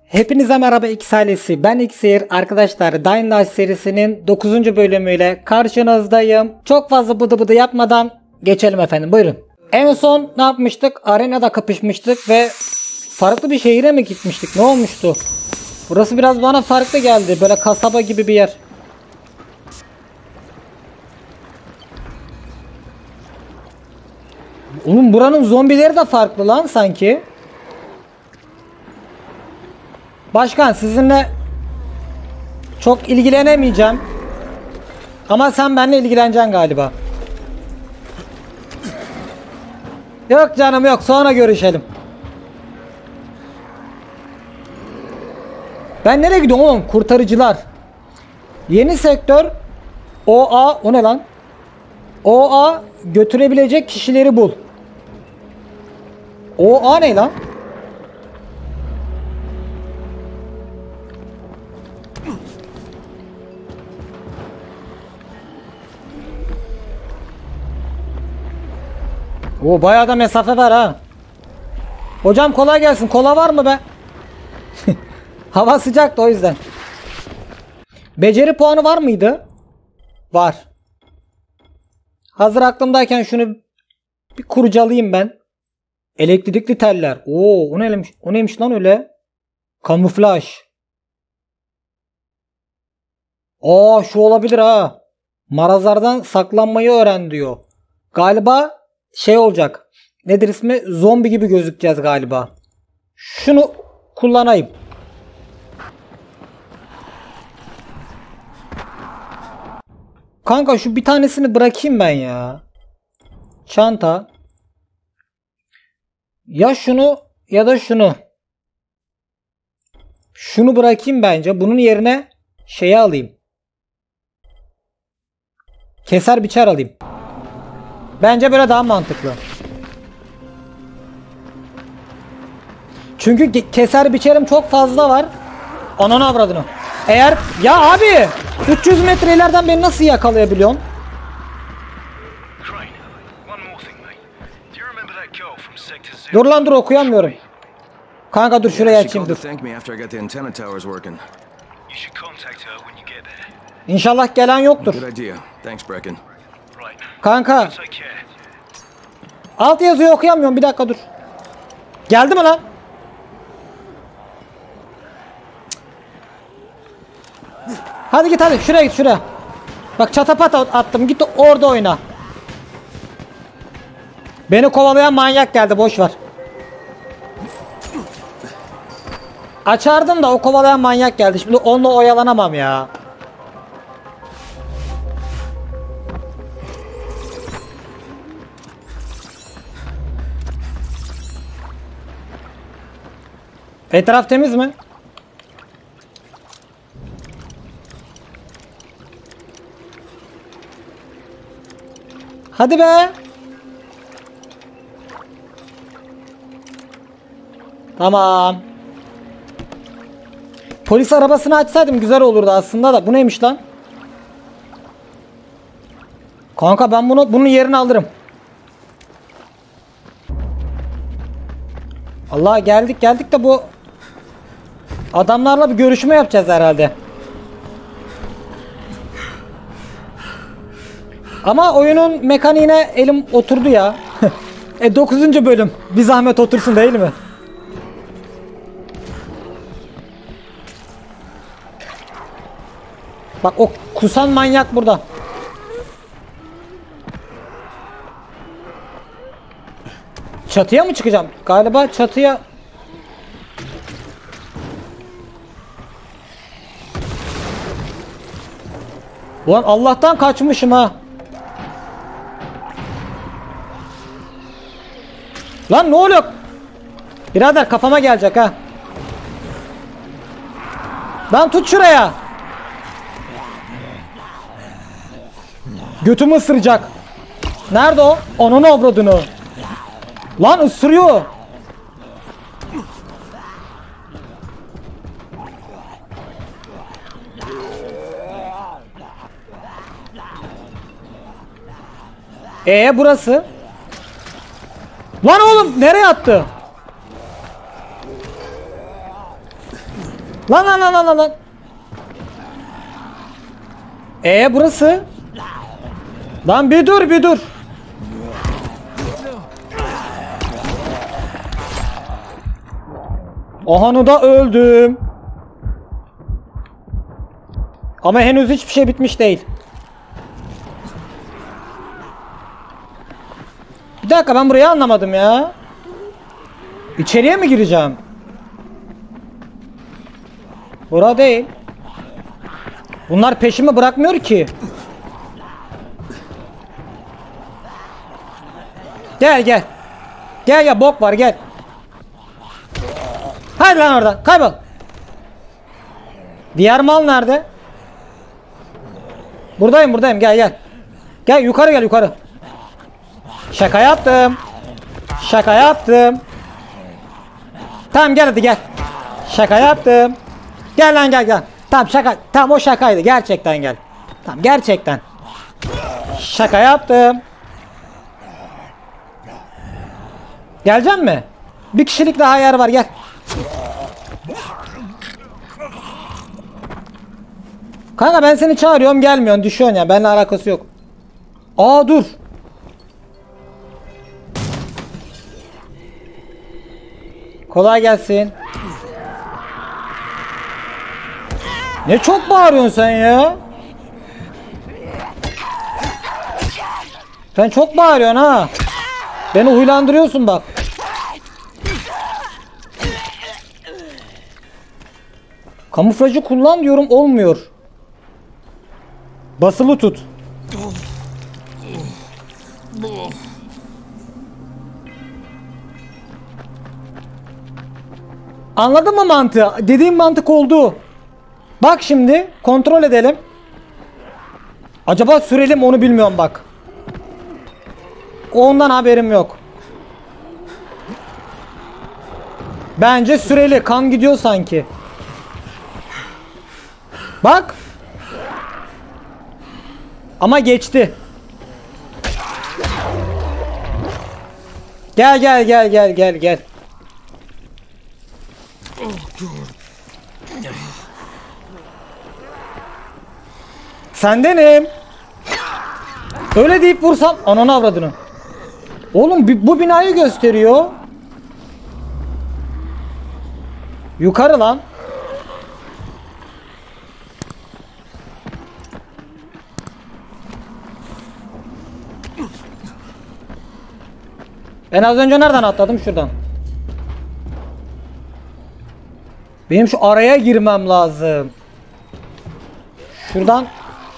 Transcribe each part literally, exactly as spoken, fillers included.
Hepinize merhaba X ailesi, ben Xir. Arkadaşlar, Dying Light serisinin dokuzuncu bölümüyle karşınızdayım. Çok fazla bıdı bıdı yapmadan geçelim efendim, buyurun. En son ne yapmıştık? Arenada kapışmıştık ve farklı bir şehire mi gitmiştik? Ne olmuştu? Burası biraz bana farklı geldi, böyle kasaba gibi bir yer. Oğlum buranın zombileri de farklı lan sanki. Başkan, sizinle çok ilgilenemeyeceğim. Ama sen benimle ilgileneceksin galiba. Yok canım yok, sonra görüşelim. Ben nereye gidiyorum oğlum? Kurtarıcılar. Yeni sektör. O A, o ne lan? O A götürebilecek kişileri bul. O A ne lan? O bayağı da mesafe var ha. Hocam kolay gelsin. Kola var mı be? Hava sıcak da o yüzden. Beceri puanı var mıydı? Var. Hazır aklımdayken şunu bir kurcalayayım ben. Elektrikli teller. Oo, o neymiş? O neymiş lan öyle? Kamuflaj. Aa, şu olabilir ha. Marazlardan saklanmayı öğren diyor. Galiba şey olacak. Nedir ismi? Zombi gibi gözükeceğiz galiba. Şunu kullanayım. Kanka şu bir tanesini bırakayım ben ya. Çanta. Ya şunu ya da şunu. Şunu bırakayım bence. Bunun yerine şeyi alayım. Keser biçer alayım. Bence böyle daha mantıklı. Çünkü keser biçerim çok fazla var. Ananı avradını. Eğer ya abi üç yüz metre ileriden beni nasıl yakalayabiliyorsun? Dur lan dur, okuyamıyorum. Kanka dur şuraya açayım dur. İnşallah gelen yoktur. Kanka. Alt yazıyı okuyamıyorum, bir dakika dur. Geldi mi lan? Hadi git hadi şuraya git şuraya. Bak çatapat attım, git orada oyna. Beni kovalayan manyak geldi, boş ver. Açardım da o kovalayan manyak geldi. Şimdi onunla oyalanamam ya. Etraf temiz mi? Hadi be. Tamam. Polis arabasını açsaydım güzel olurdu aslında da. Bu neymiş lan? Kanka ben bunu bunun yerini alırım. Allah, geldik geldik de bu adamlarla bir görüşme yapacağız herhalde. Ama oyunun mekaniğine elim oturdu ya. e dokuzuncu bölüm. Bir zahmet otursun değil mi? Bak o kusan manyak burada. Çatıya mı çıkacağım? Galiba çatıya. Ulan Allah'tan kaçmışım ha. Lan ne oluyor? Birader kafama gelecek ha. Lan tut şuraya. Götümü ısıracak. Nerede o? Onun avradını. Lan ısırıyor. Ee burası? Lan oğlum nereye attı? Lan lan lan lan lan. Ee burası? Lan bir dur bir dur. Ahanı da öldüm. Ama henüz hiçbir şey bitmiş değil. Bir dakika, ben burayı anlamadım ya. İçeriye mi gireceğim? Bura değil. Bunlar peşimi bırakmıyor ki. Gel gel. Gel ya, bok var, gel. Hadi lan oradan kaybol. Diğer mal nerede? Buradayım buradayım, gel gel. Gel yukarı, gel yukarı. Şaka yaptım. Şaka yaptım. Tamam gel hadi gel. Şaka yaptım. Gel lan gel gel. Tamam şaka. Tamam o şakaydı. Gerçekten gel. Tamam gerçekten. Şaka yaptım. Geleceksin mi? Bir kişilik daha yer var, gel. Kanka ben seni çağırıyorum, gelmiyorsun, düşüyorsun ya. Benimle alakası yok. Aa dur. Kolay gelsin. Ne çok bağırıyorsun sen ya? Sen çok bağırıyorsun ha. Beni huylandırıyorsun bak. Kamuflajı kullan diyorum, olmuyor. Basılı tut. Anladın mı mantığı? Dediğim mantık oldu. Bak şimdi kontrol edelim. Acaba sürelim onu bilmiyorum bak. Ondan haberim yok. Bence süreli, kan gidiyor sanki. Bak. Ama geçti. Gel gel gel gel gel gel. Sendenim. Öyle deyip vursam ananı avradını. Oğlum bu binayı gösteriyor. Yukarı lan. Ben az önce nereden atladım? Şuradan. Benim şu araya girmem lazım. Şuradan.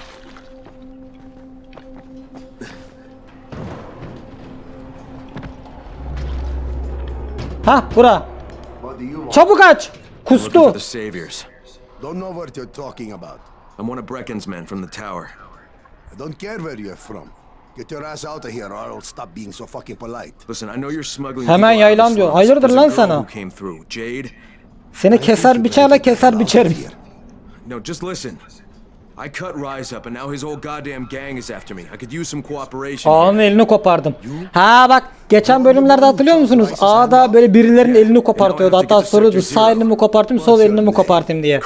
Ha, bura. Çabuk aç. Kustu. Don't know what you're talking about. I'm one of Brecken's men from the tower. I don't care where you're from. Get your ass out of here or I'll stop being so fucking polite. Listen, I know you're smuggling. Hemen yaylan diyor. Hayırdır lan sana? Jade. Seni keser bıçakla keser biçerim. No, just listen. I cut Rise up and now his whole goddamn gang is after me. I could use some cooperation. Ağanın elini kopardım. Ha bak, geçen bölümlerde hatırlıyor musunuz? Ağa da böyle birilerinin elini kopartıyordu. Hatta soruyordu, sağ elini mi kopartayım, sol elini mi kopartayım diye.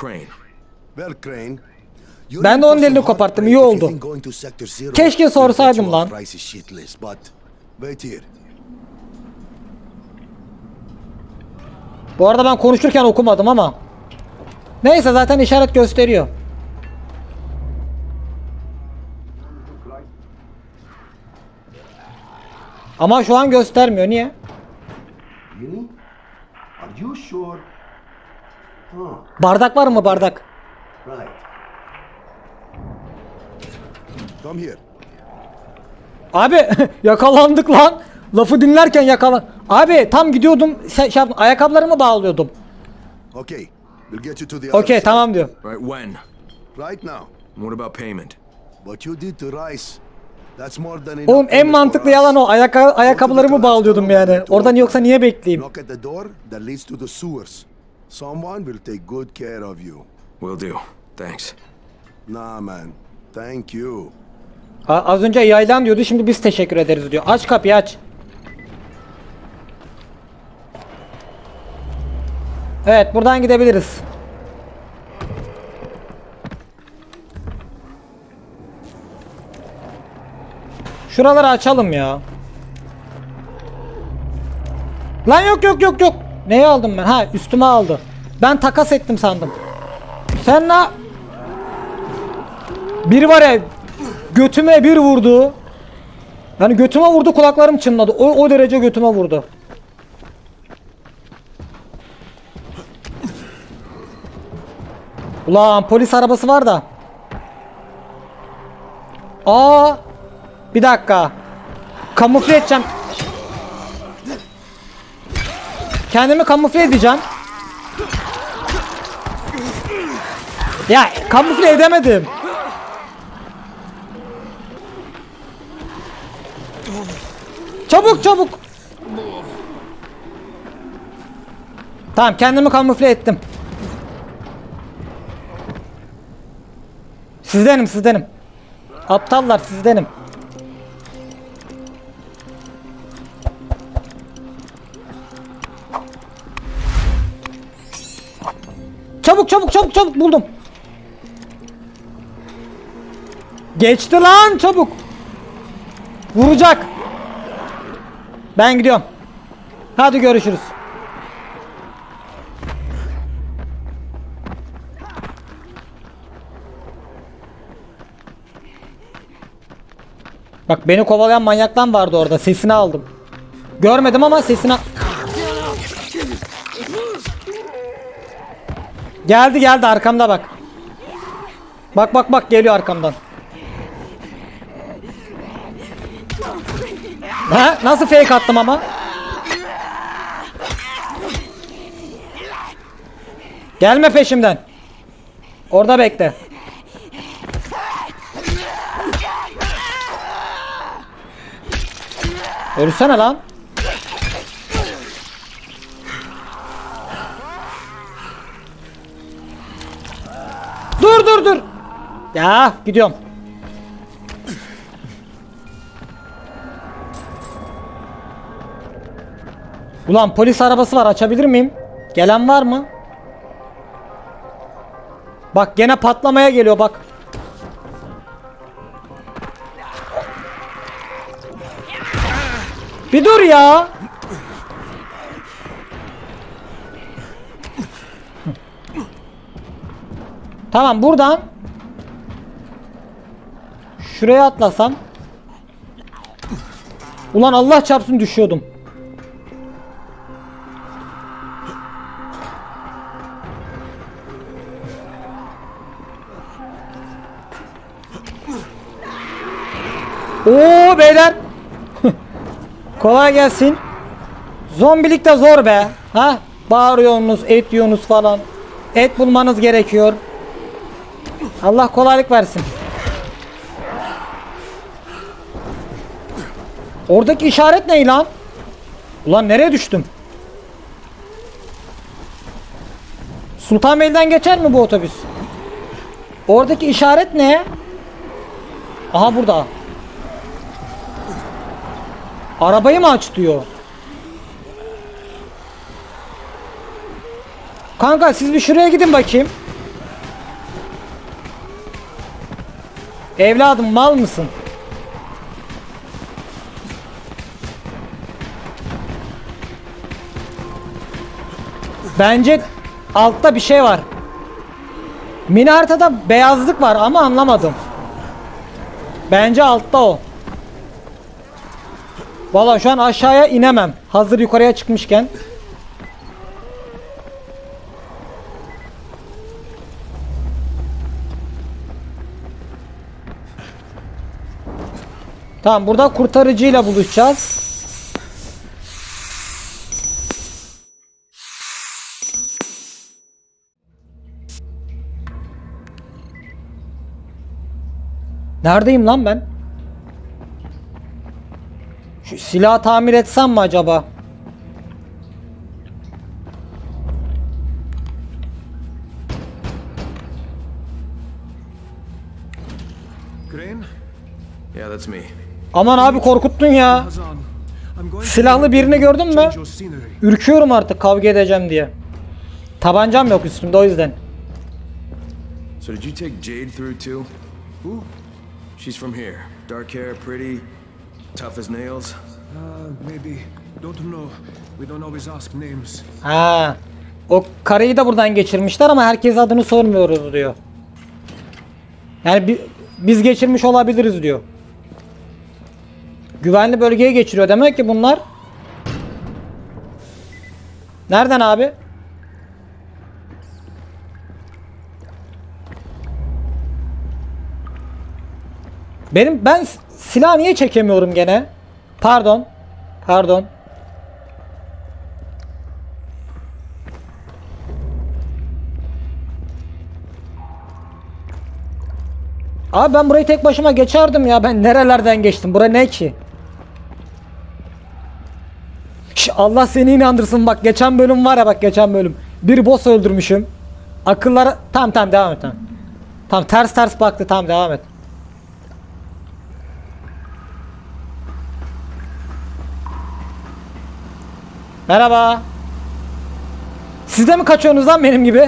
Ben de onun elini koparttım, iyi oldu. Keşke sorsaydım lan. Bu arada ben konuşurken okumadım ama. Neyse, zaten işaret gösteriyor. Ama şu an göstermiyor. Niye? Bardak var mı, bardak? Abi yakalandık lan. Lafı dinlerken yakalan. Abi tam gidiyordum. Şey, şey yaptım, ayakkabılarımı bağlıyordum. Okay. Okey tamam diyor. Right when? Right now. What about payment? What you did to Rice. That's more than enough. Oğlum en mantıklı yalan o. Ayaka ayakkabılarımı bağlıyordum yani. Oradan yoksa niye bekleyeyim? Knock at the door that leads to the sewers. Someone will take good care of you. Will do. Thanks. Nah man. Thank you. A az önce yaylan diyordu, şimdi biz teşekkür ederiz diyor. Aç kapıyı, aç. Evet, buradan gidebiliriz. Şuraları açalım ya. Lan yok yok yok yok. Neyi aldım ben? Ha, üstüme aldı. Ben takas ettim sandım. Sen ne? Biri var ya, götüme bir vurdu. Yani götüme vurdu, kulaklarım çınladı. O, o derece götüme vurdu. Ulan polis arabası var da. Aa, bir dakika. Kamufle edeceğim. Kendimi kamufle edeceğim. Ya kamufle edemedim. Çabuk çabuk. Tamam, kendimi kamufle ettim. Sizdenim sizdenim. Aptallar, sizdenim. Çabuk çabuk çabuk çabuk buldum. Geçti lan, çabuk. Vuracak. Ben gidiyorum. Hadi görüşürüz. Bak, beni kovalayan manyaktan vardı orada. Sesini aldım. Görmedim ama sesini... Geldi geldi arkamda bak. Bak bak bak, geliyor arkamdan. Ha, nasıl fake attım ama? Gelme peşimden. Orada bekle. Ölsene lan. Dur dur dur. Ya gidiyorum. Ulan polis arabası var, açabilir miyim? Gelen var mı? Bak gene patlamaya geliyor bak. Bir dur ya. Tamam, buradan şuraya atlasam. Ulan Allah çarpsın, düşüyordum. Oo beyler. Kolay gelsin. Zombilik de zor be. Ha? Bağırıyorsunuz, et yiyorsunuz falan. Et bulmanız gerekiyor. Allah kolaylık versin. Oradaki işaret ne lan? Ulan nereye düştüm? Sultanbeyli'den geçer mi bu otobüs? Oradaki işaret ne? Aha burada. Arabayı mı aç diyor. Kanka siz bir şuraya gidin bakayım. Evladım, mal mısın? Bence altta bir şey var. Mini haritada beyazlık var ama anlamadım. Bence altta o. Vallahi şu an aşağıya inemem. Hazır yukarıya çıkmışken. Tamam, burada kurtarıcıyla buluşacağız. Neredeyim lan ben? Şu silahı tamir etsem mi acaba? Crane? Yeah, that's me. Aman abi, korkuttun ya. Silahlı birini gördün mü? Ürküyorum artık, kavga edeceğim diye. Tabancam yok üstümde, o yüzden. So did you take Jade through too? Who? She's from here. Dark hair, pretty. Tough as nails? Uh, maybe. Don't know. We don't always ask names. Ha. O karıyı da buradan geçirmişler ama herkes adını sormuyoruz diyor. Yani bi biz geçirmiş olabiliriz diyor. Güvenli bölgeye geçiriyor demek ki bunlar. Nereden abi? Benim ben silah niye çekemiyorum gene? Pardon. Pardon. Abi ben burayı tek başıma geçerdim ya. Ben nerelerden geçtim? Bura ne ki? Şş, Allah seni inandırsın bak. Geçen bölüm var ya bak geçen bölüm. Bir boss öldürmüşüm. Akıllara... Tamam tamam devam et. Tamam, tamam ters ters baktı. Tamam devam et. Merhaba. Siz de mi kaçıyorsunuz lan benim gibi?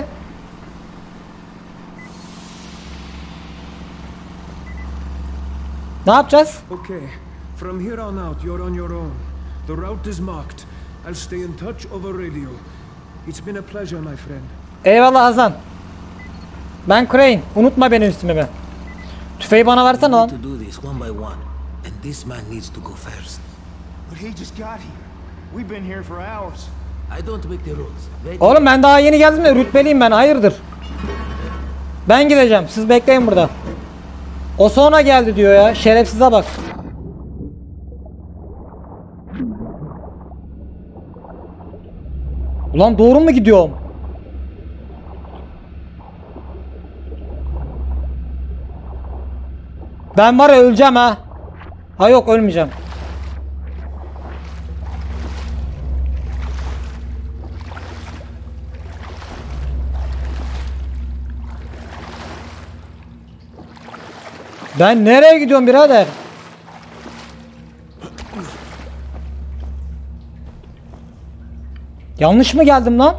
Ne yapacağız? Okay. From here on out, you're on your own. The route is marked. I'll stay in touch over radio. It's been a pleasure, my friend. Eyvallah Hasan. Ben Crane. Unutma benim ismimi. Tüfeği bana versene lan. To do this one by one, and this man needs to go first. But he just got here. We've been here for hours. I don't make the rules. They Oğlum ben daha yeni geldim de rütbeliyim ben. Hayırdır? Ben gideceğim. Siz bekleyin burada. O sonra geldi diyor ya. Şerefsize bak. Ulan doğru mu gidiyorum? Ben var ya öleceğim ha. Ha yok ölmeyeceğim. Ben nereye gidiyorum birader? Yanlış mı geldim lan?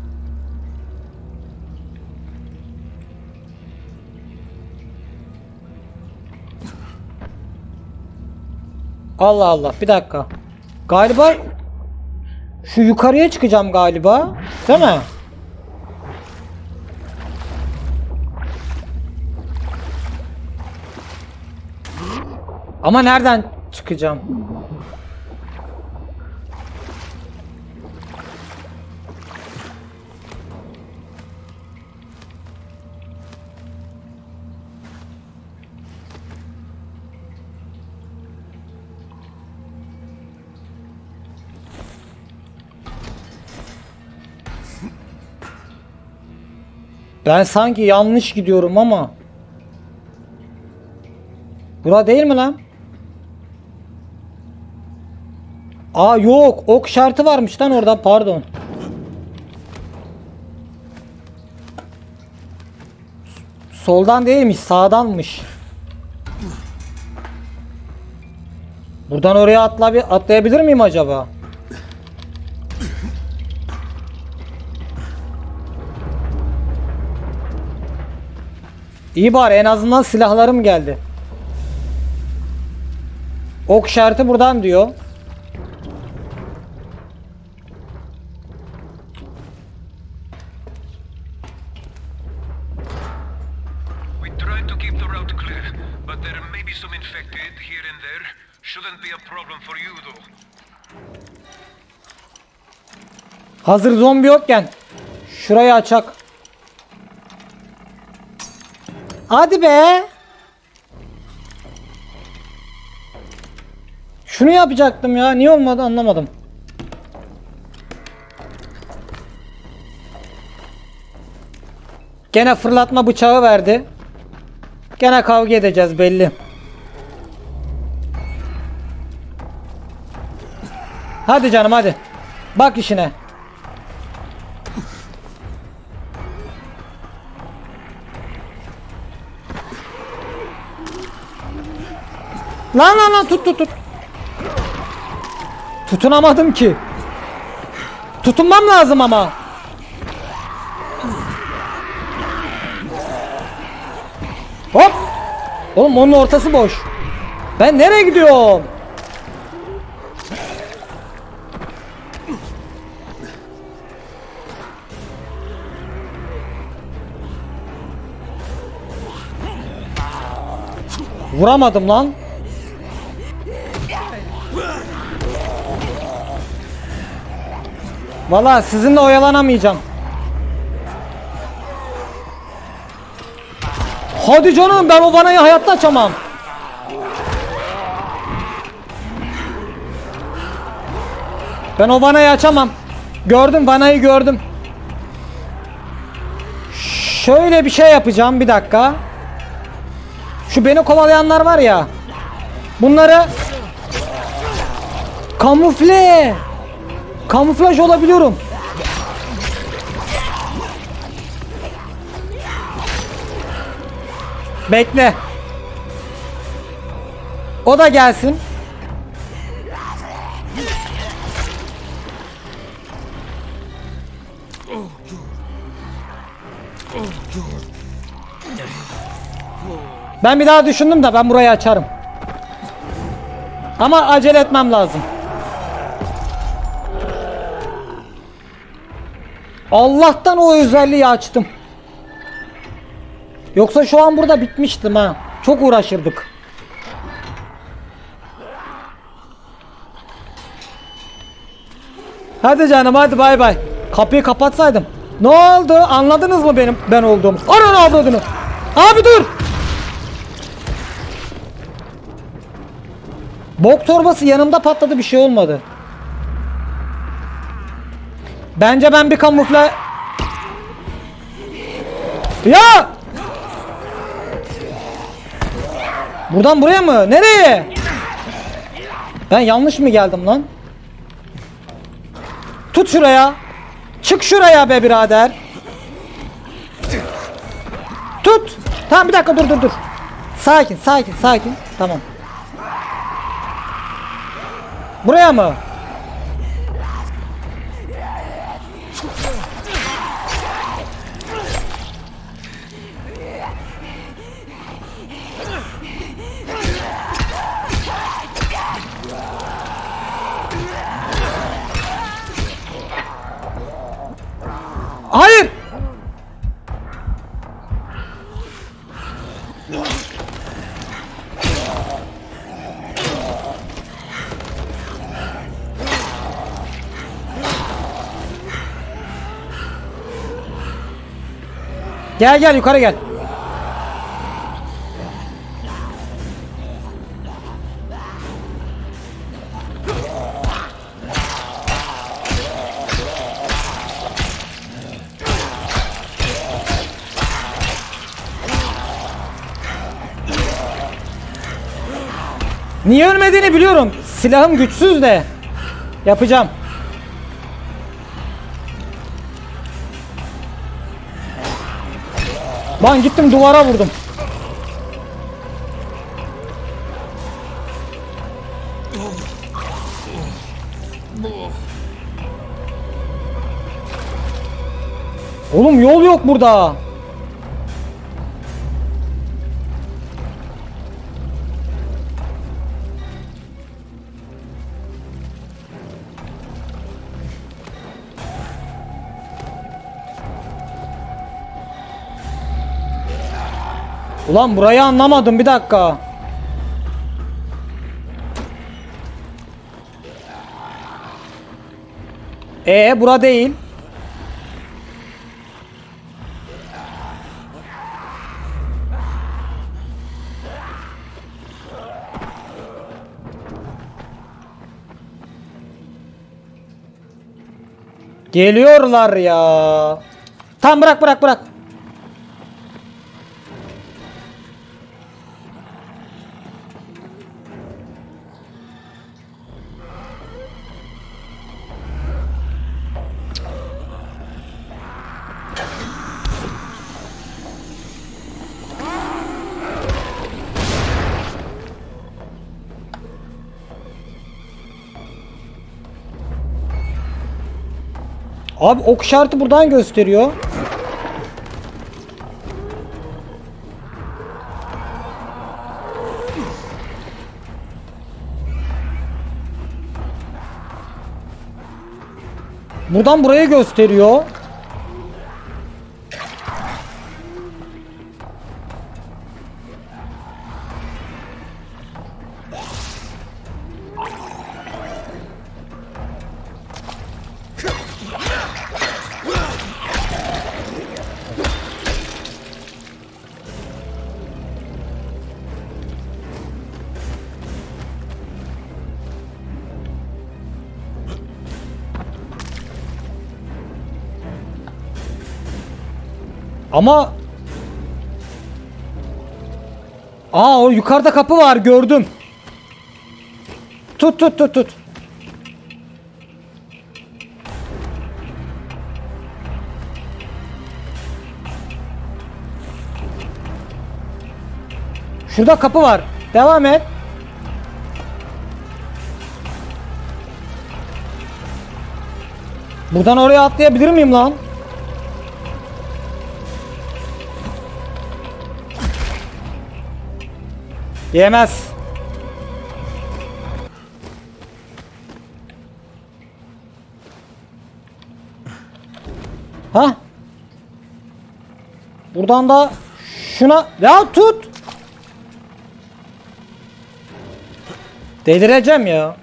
Allah Allah bir dakika. Galiba şu yukarıya çıkacağım galiba. Değil mi? Ama nereden çıkacağım? Ben sanki yanlış gidiyorum ama. Bura değil mi lan? Aa yok, ok işareti varmış lan orada, pardon. Soldan değilmiş, sağdanmış. Buradan oraya atla atlayabilir miyim acaba? İyi bari en azından silahlarım geldi. Ok işareti buradan diyor. We try to keep the route clear, but there may be some infected here and there. Shouldn't be a problem for you though. Hazır zombi yokken şurayı açak. Hadi be. Şunu yapacaktım ya. Niye olmadı anlamadım. Gene fırlatma bıçağı verdi. Gene kavga edeceğiz belli. Hadi canım hadi. Bak işine. Lan lan lan tut tut tut. Tutunamadım ki. Tutunmam lazım ama. Hop. Oğlum onun ortası boş. Ben nereye gidiyorum? Vuramadım lan. Vallahi sizinle oyalanamayacağım. Hadi canım, ben o vanayı hayatta açamam. Ben o vanayı açamam. Gördüm, vanayı gördüm. Şöyle bir şey yapacağım, bir dakika. Şu beni kovalayanlar var ya. Bunları kamufle. Kamuflaj olabiliyorum. Bekle. O da gelsin. Ben bir daha düşündüm de ben burayı açarım. Ama acele etmem lazım. Allah'tan o özelliği açtım. Yoksa şu an burada bitmiştim ha. Çok uğraşırdık. Hadi canım, hadi bay bay. Kapıyı kapatsaydım. Ne oldu? Anladınız mı benim ben olduğumu? Ananı avradını. Abi dur. Bok torbası yanımda patladı, bir şey olmadı. Bence ben bir kamufle... Ya! Buradan buraya mı? Nereye? Ben yanlış mı geldim lan? Tut şuraya. Çık şuraya be birader. Tut. Tamam, bir dakika, dur dur dur. Sakin sakin sakin. Tamam. Buraya mı? Hayır. Gel gel, yukarı gel. Niye ölmediğini biliyorum. Silahım güçsüz de. Yapacağım. Lan gittim duvara vurdum. Oğlum yol yok burada. Ulan burayı anlamadım, bir dakika. Ee, bura değil. Geliyorlar ya. Tamam, bırak bırak bırak. Abi ok işareti buradan gösteriyor. Buradan burayı gösteriyor. Ama aa, o yukarıda kapı var, gördüm. Tut tut tut tut. Şurada kapı var. Devam et. Buradan oraya atlayabilir miyim lan? Yemez. Ha? Buradan da şuna ya tut. Delireceğim ya.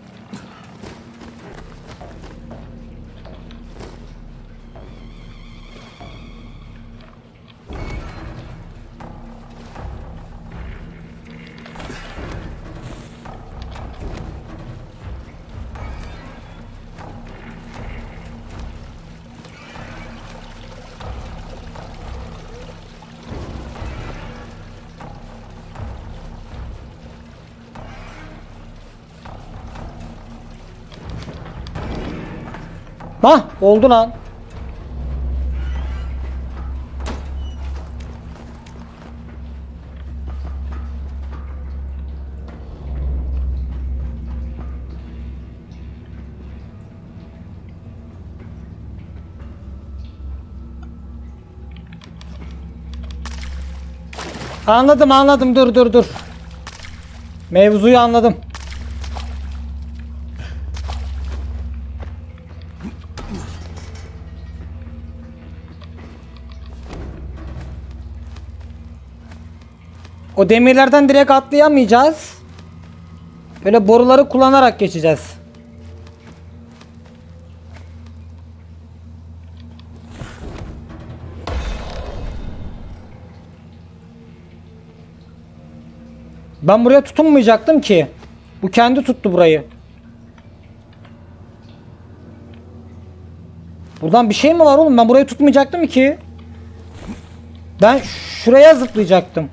Hah, oldu lan. Anladım anladım, dur dur dur. Mevzuyu anladım. O demirlerden direkt atlayamayacağız. Böyle boruları kullanarak geçeceğiz. Ben buraya tutunmayacaktım ki. Bu kendi tuttu burayı. Buradan bir şey mi var oğlum? Ben burayı tutmayacaktım ki. Ben şuraya zıplayacaktım.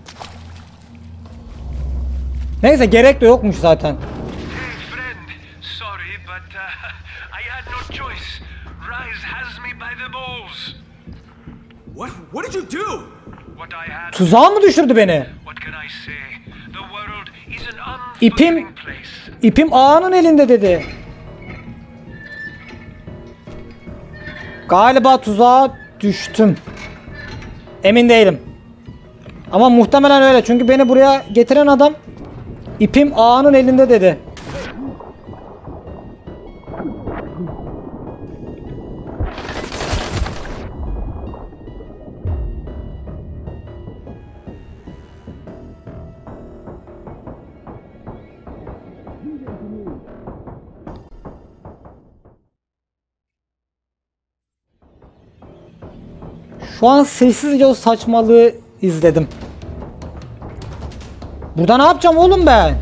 Neyse, gerek de yokmuş zaten. Hey friend, sorry but uh, I had no choice. Rise has me by the balls. What? What did you do? What I had. Tuzağa mı düşürdü beni? What can I say? The world is an İpim, unforgiving place. ipim ağanın elinde dedi. Galiba tuzağa düştüm. Emin değilim. Ama muhtemelen öyle, çünkü beni buraya getiren adam ipim ağanın elinde dedi. Şu an sessizce o saçmalığı izledim. Burada ne yapacağım oğlum ben?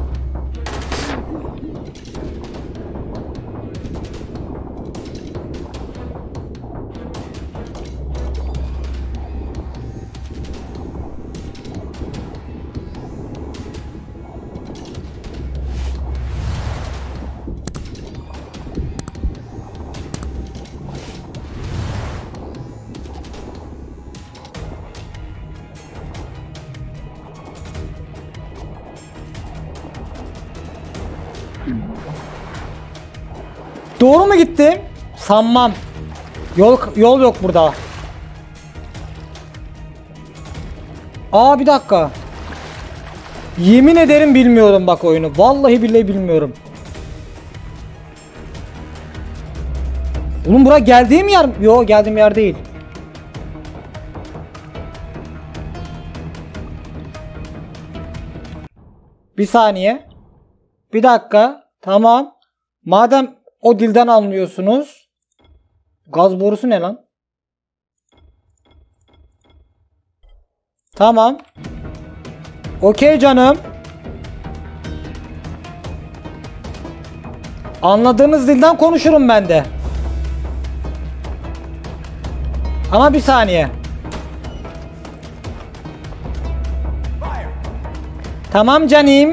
Doğru mu gittim? Sanmam. Yol yol yok burada. Aa, bir dakika. Yemin ederim bilmiyorum bak oyunu. Vallahi billahi bilmiyorum. Oğlum, bura geldiğim yer mi? Yok, geldiğim yer değil. Bir saniye. Bir dakika. Tamam. Madem o dilden anlıyorsunuz. Gaz borusu ne lan? Tamam. Okey canım. Anladığınız dilden konuşurum ben de. Ama bir saniye. Tamam canım.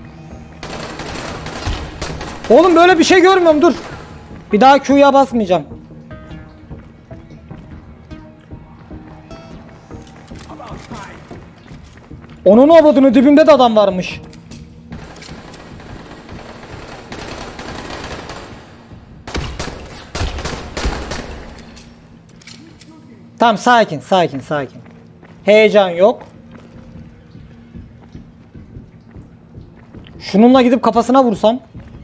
Oğlum böyle bir şey görmüyorum, dur. Bir daha Q'ya basmayacağım. Onun avradını, dibimde de adam varmış. Tamam, sakin sakin sakin. Heyecan yok. Şununla gidip kafasına vursam.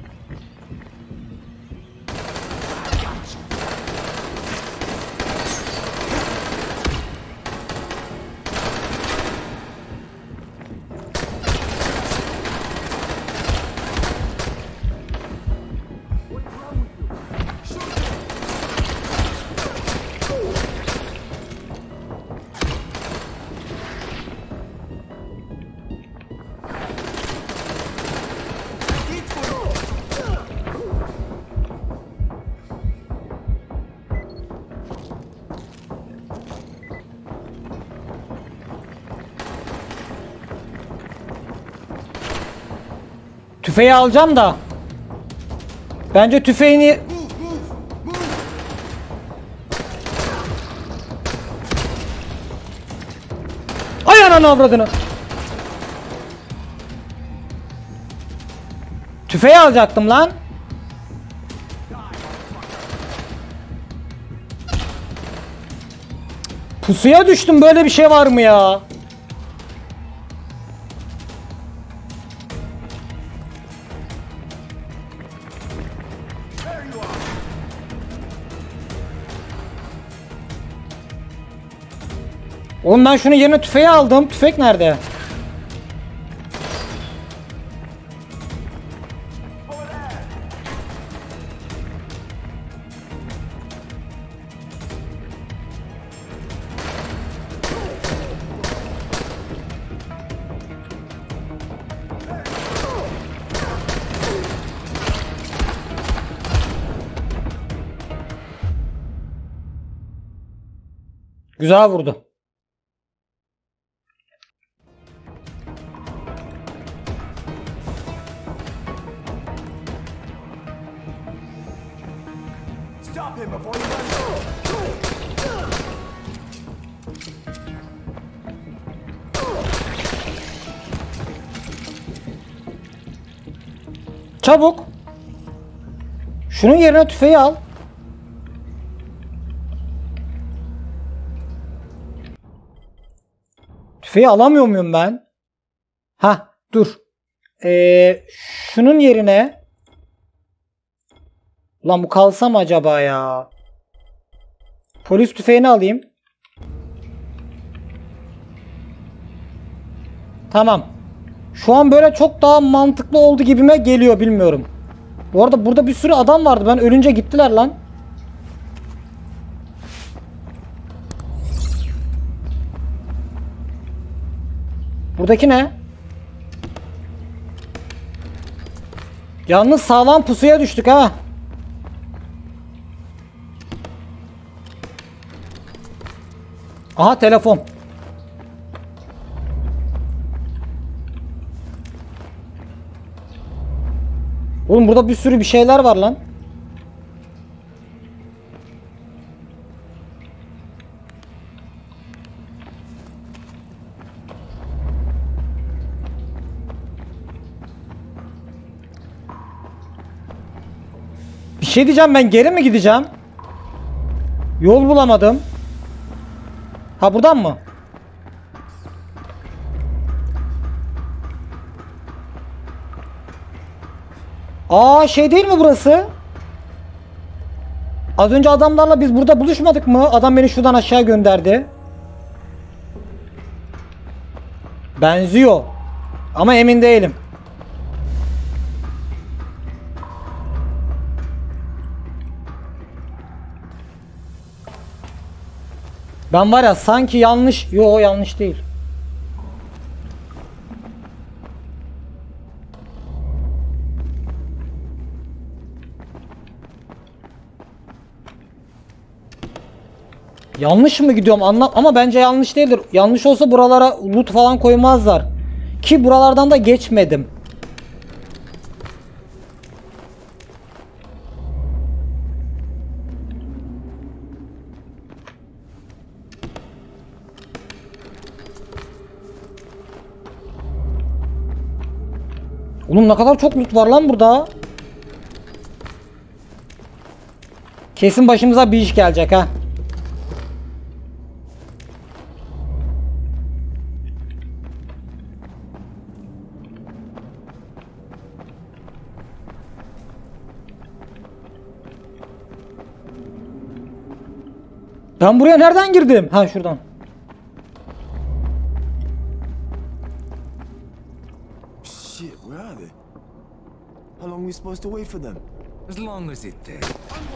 Tüfeği alacağım da. Bence tüfeğini... Ay ananı avradını. Tüfeği alacaktım lan. Pusuya düştüm, böyle bir şey var mı ya? Oğlum ben şunu yerine tüfeği aldım. Tüfek nerede? Güzel vurdu. Stop him before he runs. Çabuk. Şunun yerine tüfeği al. Tüfeği alamıyor muyum ben? Ha, dur. Ee, şunun yerine... Ulan bu kalsa mı acaba ya? Polis tüfeğini alayım. Tamam. Şu an böyle çok daha mantıklı oldu gibime geliyor, bilmiyorum. Bu arada burada bir sürü adam vardı. Ben ölünce gittiler lan. Buradaki ne? Yalnız sağlam pusuya düştük ha. Aha, telefon. Oğlum burada bir sürü bir şeyler var lan. Bir şey diyeceğim, ben geri mi gideceğim? Yol bulamadım. Ha, buradan mı? Aa, şey değil mi burası? Az önce adamlarla biz burada buluşmadık mı? Adam beni şuradan aşağı gönderdi. Benziyor. Ama emin değilim. Ben var ya sanki yanlış... Yo, yanlış değil. Yanlış mı gidiyorum anlam, ama bence yanlış değildir. Yanlış olsa buralara loot falan koymazlar. Ki buralardan da geçmedim. Oğlum ne kadar çok loot var lan burada. Kesin başımıza bir iş gelecek ha. Ben buraya nereden girdim? Ha şuradan. Shit, where are they? How long are we supposed to wait for them? As long as it takes.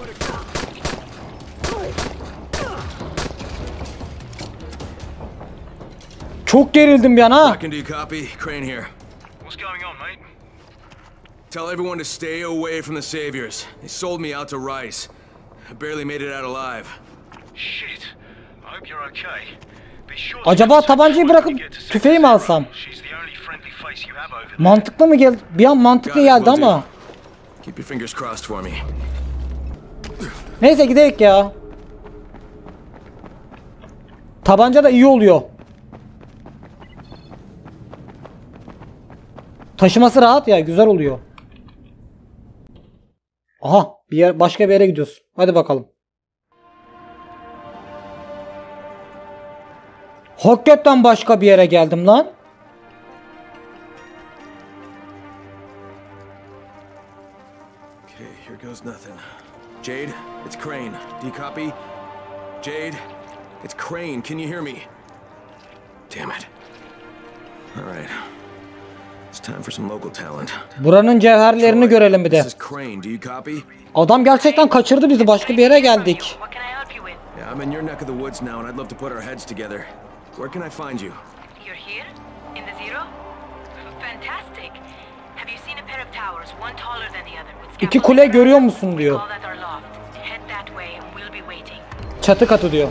Çok gerildim bir an ha. Second, do you copy? Crane here. What's going on, mate? Tell everyone to stay away from the Saviors. They sold me out to Rice. I barely made it out alive. Shit. I hope you're okay. Be sure Acaba tabancayı bırakıp tüfeği mi alsam? She's the only friendly face you have over there. Mantıklı mı geldi? Bir an mantıklı Got it, geldi will do. ama. Keep your fingers crossed for me. Neyse gidelim ya. Tabanca da iyi oluyor. Taşıması rahat ya, güzel oluyor. Aha, bir yer, başka bir yere gidiyoruz. Hadi bakalım. Hakikaten başka bir yere geldim lan. Okay, here goes nothing. Jade, it's Crane. Do you copy? Jade, it's Crane. Can you hear me? Damn it. All right. It's time for some local talent. Buranın cevherlerini görelim bir de. This is Crane. Do you copy? Adam gerçekten kaçırdı bizi. Başka bir yere geldik. What can I help you with? Yeah, I'm in your neck of the woods now, and I'd love to put our heads together. Where can I find you? You're here? In the Zero? Fantastic. Have you seen a pair of towers, one taller than the other? with İki kule görüyor musun diyor. Call that our loft. Head that way and we'll be waiting. Çatı katı diyor.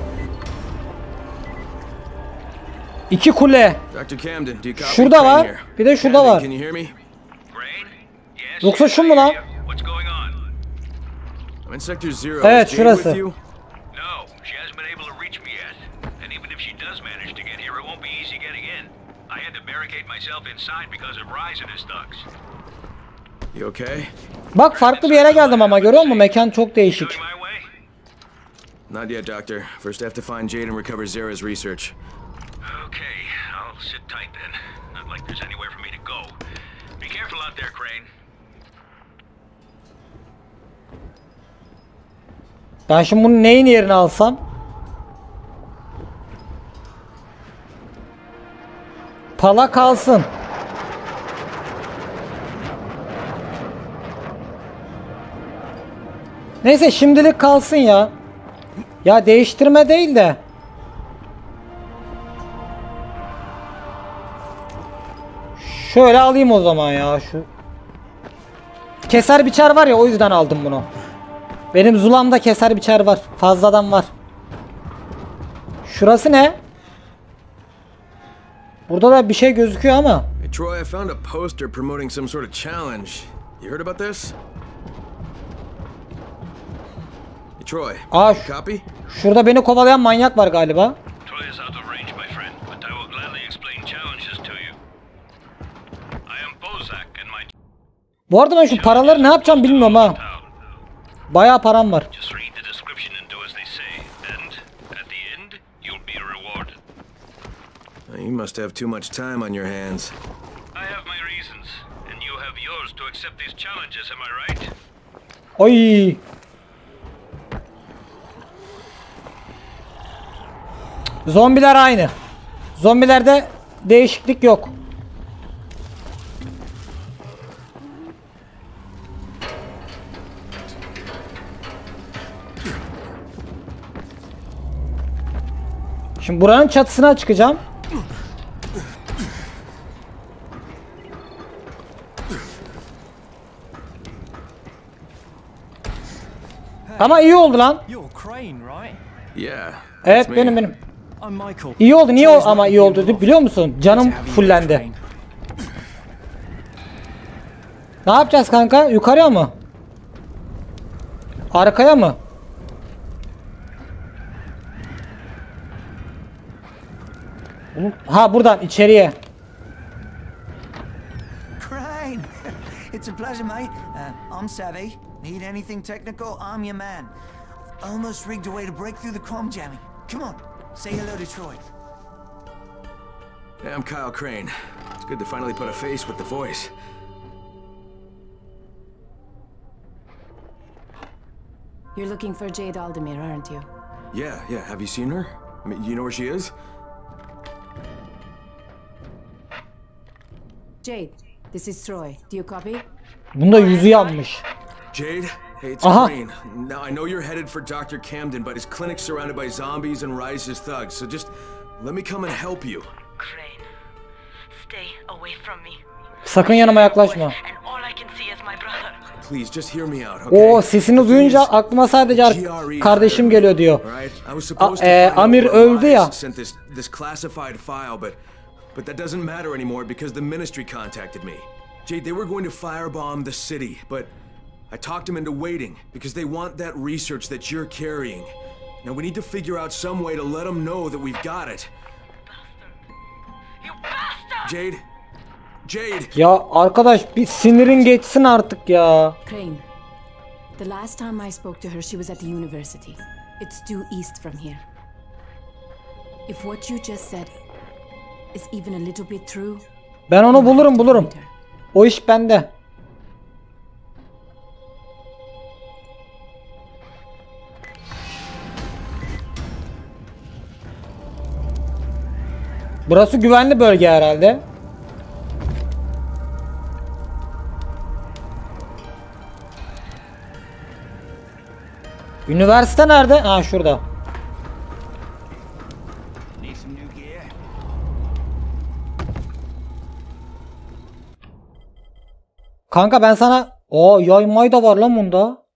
İki kule. Doctor Camden, do you copy? Şurada Crane var. here. Bir de şurada Camden, var. Can you hear me? Crane? Yes. Yoksa şu mu lan? What's going on? I'm in Sector Zero. Evet, Is Jade şurası. with you? No, she hasn't been able to reach me yet. And even if she does manage to get here, it won't be easy getting in. I had to barricade myself inside because of Rise and his thugs. You okay? Bak farklı bir yere geldim ama görüyor musun? Mekan çok değişik. Going my way? Not yet, Doctor. First, I have to find Jade and recover Zara's research. Okay, I'll sit tight then. Not like there's anywhere for me to go. Be careful out there, Crane. Ben şimdi bunun neyin yerini alsam? Pala kalsın. Neyse şimdilik kalsın ya. Ya değiştirme değil de. Şöyle alayım o zaman ya şu. Keser biçer var ya, o yüzden aldım bunu. Benim Zulam'da keser biçer var. Fazladan var. Şurası ne? Burada da bir şey gözüküyor ama. Hey, Troy, I found a poster promoting some sort of challenge. You heard about this? Hey, Troy. Aa, şu- Copy? şurada beni kovalayan manyak var galiba. Troy is out of range, my friend, but I will gladly explain challenges to you. I am Bozak and my Bu arada ben şu paraları ne yapacağım bilmiyorum ha. town. Bayağı param var. Just read the description and do as they say, and at the end, you'll be rewarded. You must have too much time on your hands. I have my reasons, and you have yours to accept these challenges, am I right? Oy. Zombiler aynı. Zombilerde değişiklik yok. Şimdi buranın çatısına çıkacağım. Ama iyi oldu lan. You're Crane, right? Yeah. Evet that's me. benim benim. I'm Michael. İyi oldu. Niye o Joe's ama not iyi here oldu off. biliyor musun? Good Canım to have you, fullendi. Crane. Ne yapacağız kanka? Yukarıya mı? Arkaya mı? Ha buradan içeriye. Crane! It's a pleasure, mate. Uh, I'm savvy. Need anything technical, I'm your man. Almost rigged a way to break through the comm jamming. Come on, say hello to Troy. Hey, I'm Kyle Crane. It's good to finally put a face with the voice. You're looking for Jade Aldemir, aren't you? Yeah, yeah. Have you seen her? I mean, you know where she is? Jade, this is Troy. Do you copy? Bunda yüzü yanmış. Jade, hey, it's Aha. Crane. Now, I know you're headed for Doctor Camden, but his clinic's surrounded by zombies and Rise's thugs, so just let me come and help you. Crane, stay away from me. Sakın yanıma yaklaşma. And all I can see is my brother. Please, just hear me out, okay? Oo, sesini duyunca aklıma sadece ar- kardeşim geliyor diyor. A- e, Amir öldü ya. Sent this this classified file, but but that doesn't matter anymore because the ministry contacted me. Jade, they were going to firebomb the city, but I talked them into waiting because they want that research that you're carrying. Now we need to figure out some way to let them know that we've got it. You bastard! Jade, Jade. Ya arkadaş bir sinirin geçsin artık ya. Crane, the last time I spoke to her, she was at the university. It's due east from here. If what you just said is even a little bit true, Ben onu bulurum bulurum. O iş bende. Burası güvenli bölge herhalde. Üniversite nerede? Ha şurada. Kanka ben sana... Oo yaymay da var lan bunda.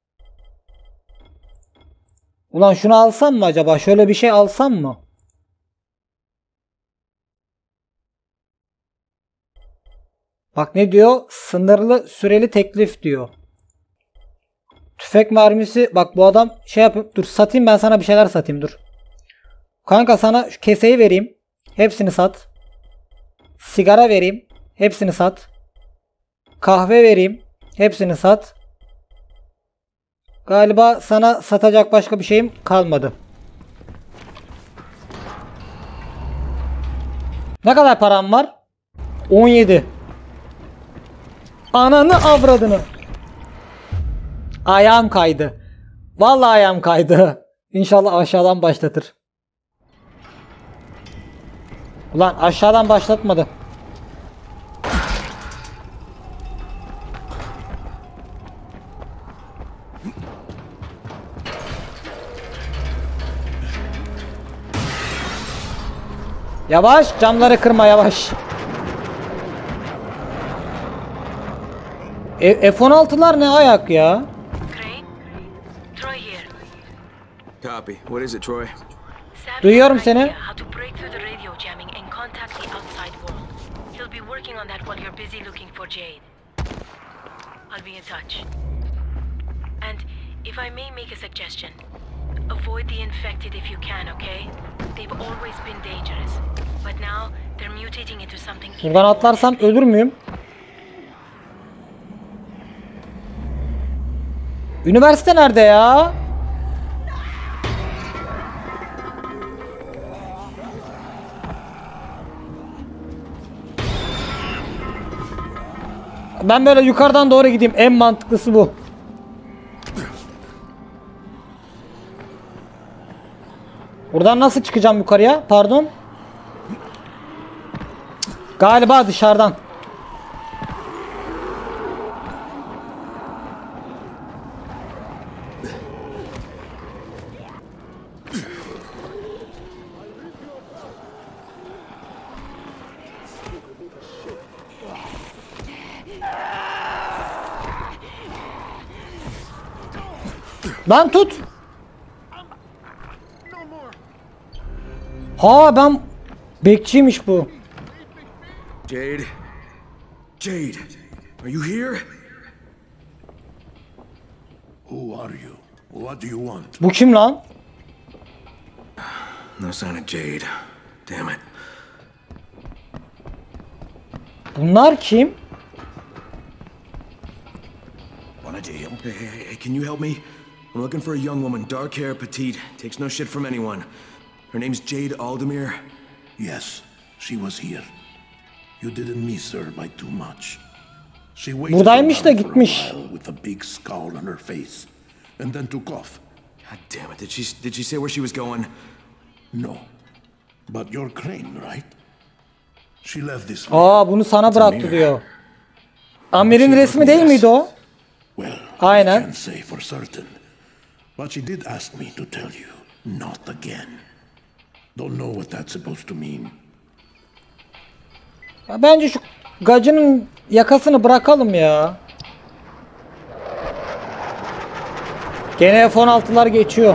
Ulan şunu alsam mı acaba? Şöyle bir şey alsam mı? Bak ne diyor? Sınırlı süreli teklif diyor. Tüfek mermisi. Bak bu adam şey yapıp dur satayım, ben sana bir şeyler satayım dur. Kanka sana şu keseyi vereyim. Hepsini sat. Sigara vereyim. Hepsini sat. Kahve vereyim. Hepsini sat. Galiba sana satacak başka bir şeyim kalmadı. Ne kadar param var? on yedi. Ananı avradını. Ayağım kaydı. Vallahi ayağım kaydı. İnşallah aşağıdan başlatır. Ulan aşağıdan başlatmadı. Yavaş, camları kırma yavaş. E, F on altılar ne ayak ya? Crane? Troy here. Copy. What is it, Troy? Savvy Duyuyorum has an seni. idea how to break through the radio jamming and contact the outside world. He'll be working on that while you're busy looking for Jade. I'll be in touch. And if I may make a suggestion, avoid the infected if you can, okay? They've always been dangerous, but now they're mutating into something even Buradan atlarsam ölür müyüm? Üniversite nerede ya? Ben böyle yukarıdan doğru gideyim. En mantıklısı bu. Buradan nasıl çıkacağım yukarıya? Pardon. Galiba dışarıdan. Lan tut. Ha ben bekçiymiş bu. Jade? Jade, are you here? Who are you? What do you want? Bu kim lan? No sign of Jade. Damn it. Bunlar kim? Hey, hey, hey, can you help me? I'm looking for a young woman, dark hair, petite, takes no shit from anyone. Her name's Jade Aldemir. Yes, she was here. You didn't miss her by too much. She waited Buradaymış da around for a gitmiş. while with a big scowl on her face, and then took off. God damn it! Did she did she say where she was going? No, but you're Crane, right? She left this. Aa, bunu sana bıraktı diyor. Amir'in resmi değil miydi o? Well, Aynen. I can't say for certain, but she did ask me to tell you not again. Don't know what that's supposed to mean. Ya bence şu gacının yakasını bırakalım ya. Gene F on altılar geçiyor.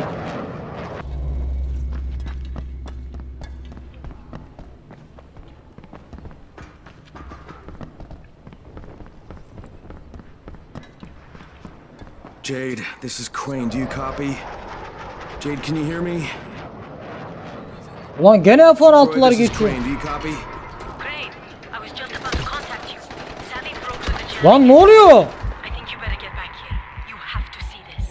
Jade, this is Crane. Do you copy? Jade, can you hear me? Ulan gene F on altılar Troy, this is geçiyor. Crane. Do you copy? Crane, I was just about to contact you. Savvy broke through the jamming. Lan ne oluyor? I think you better get back here. You have to see this.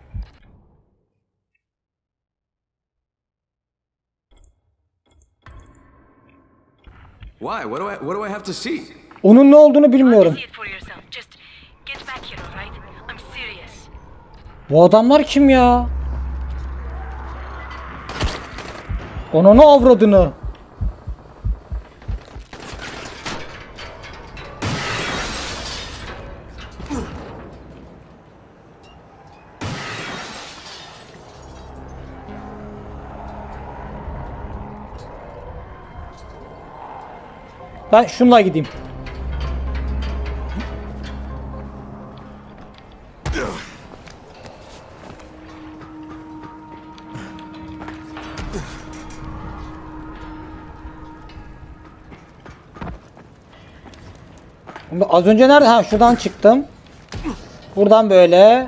Why? What do I what do I have to see? Onun ne olduğunu bilmiyorum. See it for yourself. Just get back here, all right? I'm serious. Bu adamlar kim ya? Onu ne avradını? Ben şunla gideyim. Az önce nerede? Ha, şuradan çıktım. Buradan böyle.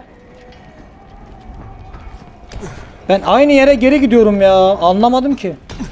Ben aynı yere geri gidiyorum ya. Anlamadım ki.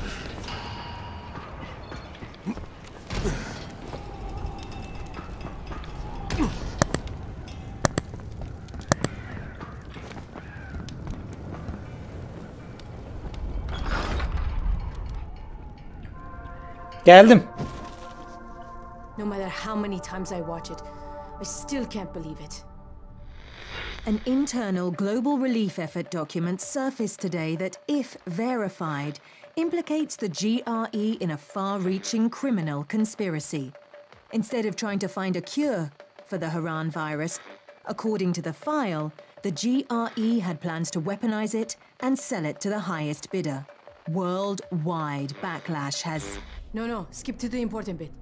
Geldim. No matter how many times I watch it, I still can't believe it. An internal global relief effort document surfaced today that, if verified, implicates the G R E in a far-reaching criminal conspiracy. Instead of trying to find a cure for the Haran virus, according to the file, the G R E had plans to weaponize it and sell it to the highest bidder. Worldwide backlash has... No, no, skip to the important bit.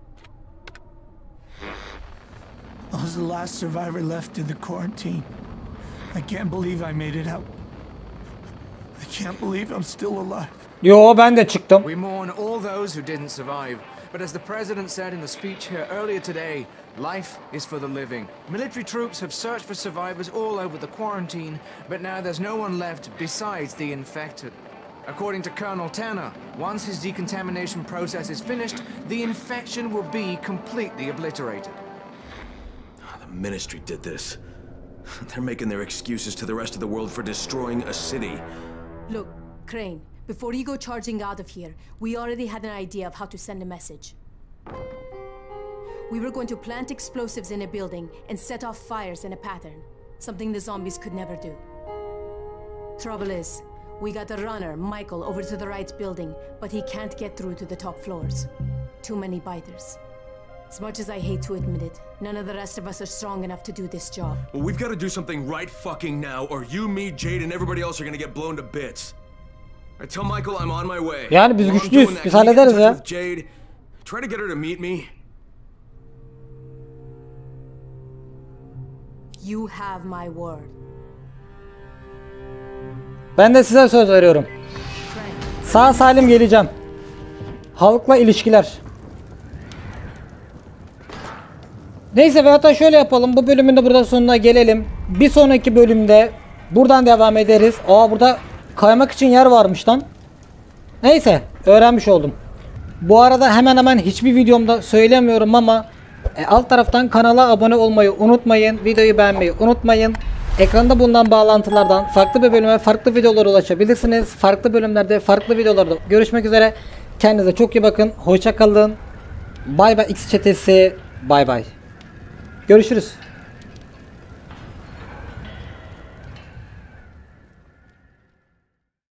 I was the last survivor left in the quarantine. I can't believe I made it out. I can't believe I'm still alive. Yo, ben de çıktım. We mourn all those who didn't survive. But as the president said in the speech here earlier today, life is for the living. Military troops have searched for survivors all over the quarantine, but now there's no one left besides the infected. According to Colonel Tanner, once his decontamination process is finished, the infection will be completely obliterated. The ministry did this. They're making their excuses to the rest of the world for destroying a city. Look, Crane, before you go charging out of here, we already had an idea of how to send a message. We were going to plant explosives in a building and set off fires in a pattern, something the zombies could never do. Trouble is, we got the runner, Michael, over to the right building, but he can't get through to the top floors. Too many biters. As much as I hate to admit it, none of the rest of us are strong enough to do this job. Well, we've got to do something right fucking now, or you, me, Jade, and everybody else are gonna get blown to bits. I tell Michael I'm on my way. Yani biz güçlüyüz. Biz hallederiz ya. Jade, try to get her to meet me. You have my word. Ben de size söz veriyorum. Sağ salim geleceğim. Halkla ilişkiler. Neyse ve hatta şöyle yapalım. Bu bölümün de burada sonuna gelelim. Bir sonraki bölümde buradan devam ederiz. Aa, burada kaymak için yer varmış lan. Neyse, öğrenmiş oldum. Bu arada hemen hemen hiçbir videomda söylemiyorum ama e, alt taraftan kanala abone olmayı unutmayın. Videoyu beğenmeyi unutmayın. Ekranda bulunan bağlantılardan farklı bir bölüme, farklı videolara ulaşabilirsiniz. Farklı bölümlerde, farklı videolarda görüşmek üzere. Kendinize çok iyi bakın. Hoşça kalın. Bay bay X çetesi. Bay bay. Görüşürüz.